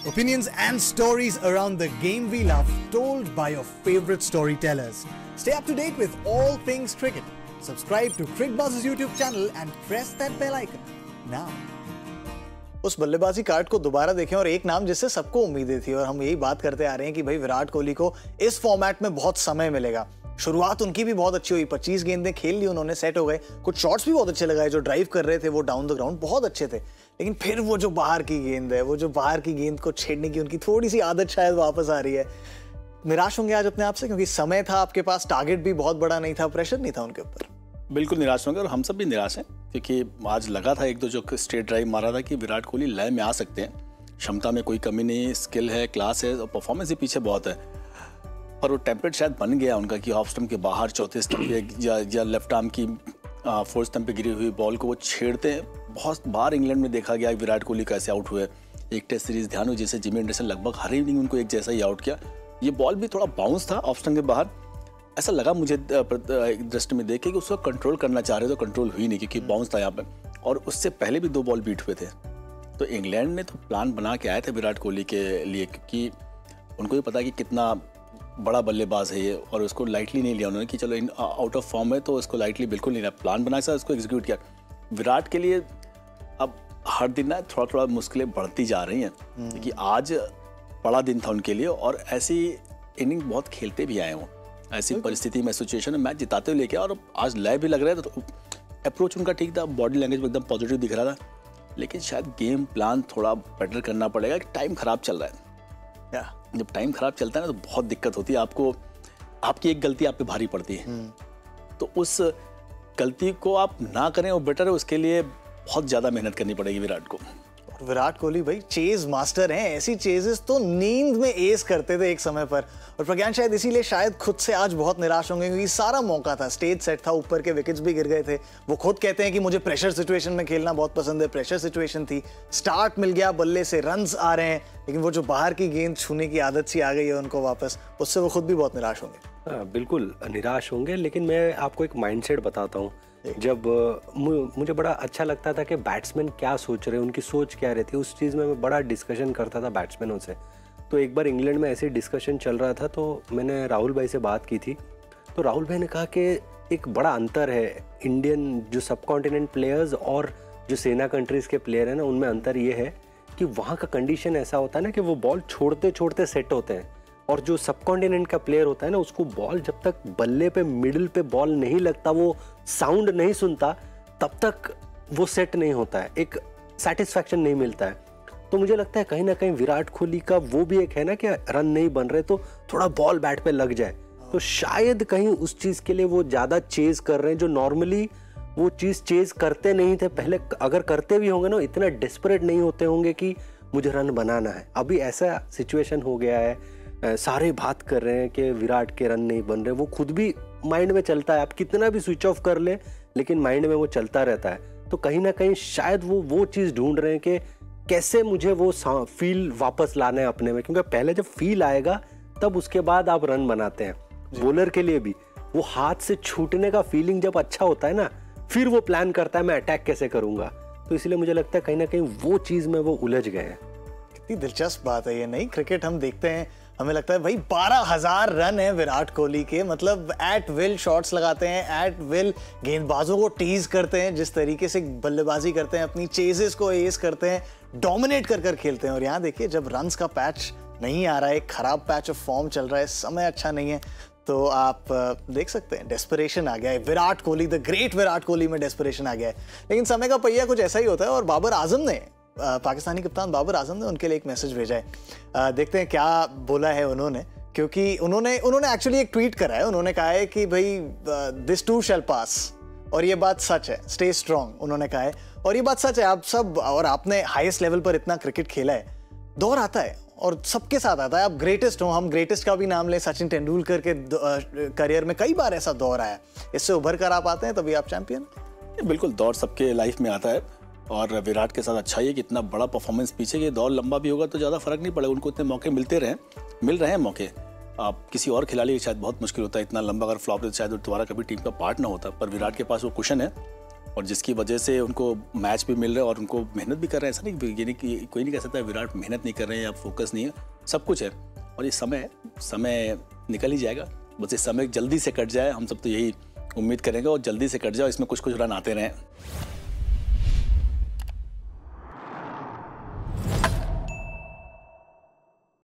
Opinions and stories around the game we love, told by your favorite storytellers. Stay up to date with all things cricket. Subscribe to CricBuzz's YouTube channel and press that bell icon now. उस बल्लेबाजी card को दोबारा देखें और एक नाम जिससे सबको उम्मीदें थी और हम यही बात करते आ रहे हैं कि भाई विराट कोहली को इस फॉर्मेट में बहुत समय मिलेगा। शुरुआत उनकी भी बहुत अच्छी हुई, 25 गेंदें खेल ली उन्होंने, सेट हो गए, कुछ शॉट्स भी बहुत अच्छे लगाए, जो ड्राइव कर रहे थे वो डाउन द ग्राउंड बहुत अच्छे थे। लेकिन फिर वो जो बाहर की गेंद है, वो जो बाहर की गेंद को छेड़ने की उनकी थोड़ी सी आदत शायद वापस आ रही है। निराश होंगे आज अपने आप से, क्योंकि समय था आपके पास, टारगेट भी बहुत बड़ा नहीं था, प्रेशर नहीं था उनके ऊपर। बिल्कुल निराश होंगे और हम सब भी निराश हैं, क्योंकि आज लगा था एक दो जो स्ट्रेट ड्राइव मारा था कि विराट कोहली लय में आ सकते हैं। क्षमता में कोई कमी नहीं, स्किल है, क्लास है और परफॉर्मेंस भी पीछे बहुत है। और वो टेम्पलेट शायद बन गया उनका कि ऑफ स्टंप के बाहर चौथे स्टंप पे या लेफ्ट आर्म की फोर्थ स्टंप पे गिरी हुई बॉल को वो छेड़ते हैं। बहुत बार इंग्लैंड में देखा गया विराट कोहली कैसे आउट हुए। एक टेस्ट सीरीज ध्यान हो जैसे जिमी एंडरसन लगभग हर इनिंग उनको एक जैसा ही आउट किया। ये बॉल भी थोड़ा बाउंस था ऑफ स्टंप के बाहर, ऐसा लगा मुझे दृष्टि में देख के कि उसको कंट्रोल करना चाह रहे तो कंट्रोल हुई नहीं, क्योंकि बाउंस था यहाँ पे। और उससे पहले भी 2 बॉल बीट हुए थे। तो इंग्लैंड ने तो प्लान बना के आए थे विराट कोहली के लिए, क्योंकि उनको भी पता कि कितना बड़ा बल्लेबाज है ये, और उसको लाइटली नहीं लिया उन्होंने कि चलो आउट ऑफ फॉर्म है तो उसको लाइटली बिल्कुल नहीं लिया। प्लान बना के उसको एग्जीक्यूट किया। विराट के लिए अब हर दिन ना थोड़ा थोड़ा मुश्किलें बढ़ती जा रही हैं, क्योंकि आज बड़ा दिन था उनके लिए और ऐसी इनिंग बहुत खेलते भी आए हों। ऐसी परिस्थिति में, सिचुएशन में मैच जिताते हुए लेके, और आज लय भी लग रहा है तो अप्रोच उनका ठीक था, बॉडी लैंग्वेज में एकदम पॉजिटिव दिख रहा था। लेकिन शायद गेम प्लान थोड़ा बेटर करना पड़ेगा, कि टाइम खराब चल रहा है। जब टाइम खराब चलता है ना तो बहुत दिक्कत होती है आपको। आपकी एक गलती आप पे भारी पड़ती है, तो उस गलती को आप ना करें वो बेटर है। उसके लिए बहुत ज़्यादा मेहनत करनी पड़ेगी विराट को। और विराट कोहली भाई चेज मास्टर हैं, ऐसी चेजेस तो नींद में एस करते थे एक समय पर। और प्रज्ञान शायद इसीलिए शायद खुद से आज बहुत निराश होंगे, क्योंकि सारा मौका था, स्टेज सेट था, ऊपर के विकेट्स भी गिर गए थे। वो खुद कहते हैं कि मुझे प्रेशर सिचुएशन में खेलना बहुत पसंद है। प्रेशर सिचुएशन थी, स्टार्ट मिल गया, बल्ले से रन्स आ रहे हैं, लेकिन वो जो बाहर की गेंद छूने की आदत सी आ गई है उनको वापस, उससे वो खुद भी बहुत निराश होंगे। बिल्कुल निराश होंगे। लेकिन मैं आपको एक माइंडसेट बताता हूँ। जब मुझे बड़ा अच्छा लगता था कि बैट्समैन क्या सोच रहे हैं, उनकी सोच क्या रहती है, उस चीज़ में मैं बड़ा डिस्कशन करता था बैट्समैनों से। तो एक बार इंग्लैंड में ऐसे डिस्कशन चल रहा था, तो मैंने राहुल भाई से बात की थी। तो राहुल भाई ने कहा कि एक बड़ा अंतर है इंडियन जो सब कॉन्टिनेंट प्लेयर्स और जो सेना कंट्रीज़ के प्लेयर हैं ना, उनमें अंतर ये है कि वहाँ का कंडीशन ऐसा होता है ना कि वो बॉल छोड़ते छोड़ते सेट होते हैं, और जो सब कॉन्टिनेंट का प्लेयर होता है ना, उसको बॉल जब तक बल्ले पे मिडिल पे बॉल नहीं लगता, वो साउंड नहीं सुनता, तब तक वो सेट नहीं होता है, एक सेटिस्फैक्शन नहीं मिलता है। तो मुझे लगता है कहीं ना कहीं विराट कोहली का वो भी एक है ना कि रन नहीं बन रहे तो थोड़ा बॉल बैट पे लग जाए, तो शायद कहीं उस चीज़ के लिए वो ज़्यादा चेज कर रहे हैं, जो नॉर्मली वो चीज़ चेज करते नहीं थे पहले। अगर करते भी होंगे ना, इतना डेस्परेट नहीं होते होंगे कि मुझे रन बनाना है। अभी ऐसा सिचुएशन हो गया है, सारे बात कर रहे हैं कि विराट के रन नहीं बन रहे, वो खुद भी माइंड में चलता है। आप कितना भी स्विच ऑफ कर ले, लेकिन माइंड में वो चलता रहता है। तो कहीं ना कहीं शायद वो चीज़ ढूंढ रहे हैं कि कैसे मुझे वो फील वापस लाना है अपने में, क्योंकि पहले जब फील आएगा तब उसके बाद आप रन बनाते हैं। बॉलर के लिए भी वो हाथ से छूटने का फीलिंग जब अच्छा होता है ना, फिर वो प्लान करता है मैं अटैक कैसे करूँगा। तो इसलिए मुझे लगता है कहीं ना कहीं वो चीज़ में वो उलझ गए हैं। कितनी दिलचस्प बात है ये। नहीं, क्रिकेट हम देखते हैं, हमें लगता है भाई 12,000 रन है विराट कोहली के, मतलब एट विल शॉट्स लगाते हैं, एट विल गेंदबाजों को टीज करते हैं, जिस तरीके से बल्लेबाजी करते हैं, अपनी चेजेस को एस करते हैं, डोमिनेट कर खेलते हैं। और यहाँ देखिए जब रन्स का पैच नहीं आ रहा है, खराब पैच ऑफ फॉर्म चल रहा है, समय अच्छा नहीं है, तो आप देख सकते हैं डेस्परेशन आ गया है। विराट कोहली, द ग्रेट विराट कोहली में डेस्परेशन आ गया है। लेकिन समय का पहिया कुछ ऐसा ही होता है, और बाबर आजम ने, पाकिस्तानी कप्तान बाबर आजम ने उनके लिए एक मैसेज भेजा है। देखते हैं क्या बोला है उन्होंने, क्योंकि उन्होंने एक्चुअली एक ट्वीट करा है। उन्होंने कहा है कि भाई दिस टू शैल पास, और ये बात सच है, स्टे स्ट्रांग उन्होंने कहा है। और ये बात सच है, आप सब, और आपने हाईएस्ट लेवल पर इतना क्रिकेट खेला है, दौर आता है और सबके साथ आता है। आप ग्रेटेस्ट हो, हम ग्रेटेस्ट का भी नाम लें, सचिन तेंदुलकर के करियर में कई बार ऐसा दौर आया, इससे उभर कर आप आते हैं तभी आप चैंपियन। बिल्कुल, दौर सबके लाइफ में आता है, और विराट के साथ अच्छा ही है कि इतना बड़ा परफॉर्मेंस पीछे के दौर लंबा भी होगा तो ज़्यादा फर्क नहीं पड़ेगा। उनको इतने मौके मिल रहे हैं मौके। आप किसी और खिलाड़ी के शायद बहुत मुश्किल होता है, इतना लंबा अगर फ्लॉप तो शायद दोबारा कभी टीम का पार्ट ना होता, पर विराट के पास वो कुशन है। और जिसकी वजह से उनको मैच भी मिल रहे हैं और उनको मेहनत भी कर रहे हैं। ऐसा नहीं, ये नहीं कि कोई नहीं कह सकता विराट मेहनत नहीं कर रहे हैं या फोकस नहीं है, सब कुछ है। और ये समय निकल ही जाएगा, बस ये समय जल्दी से कट जाए, हम सब तो यही उम्मीद करेंगे और जल्दी से कट जाए, इसमें कुछ रन आते रहें।